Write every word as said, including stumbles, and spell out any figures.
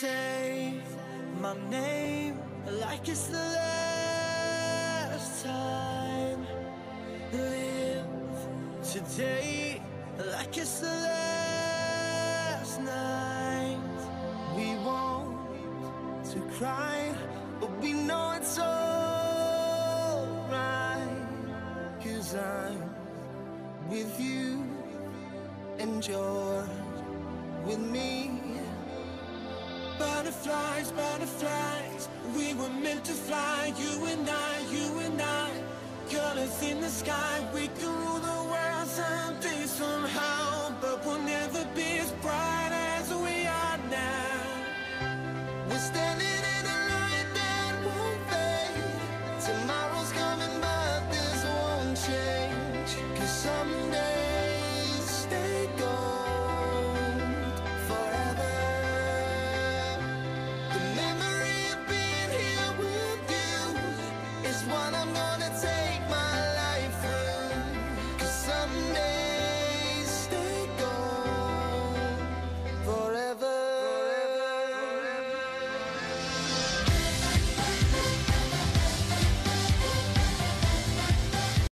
Say my name like it's the last time. Live today like it's the last night. We want to cry, but we know it's alright. 'Cause I'm with you and you're with me. Butterflies, butterflies, we were meant to fly. You and I, you and I, colors in the sky. We can rule the world someday, somehow.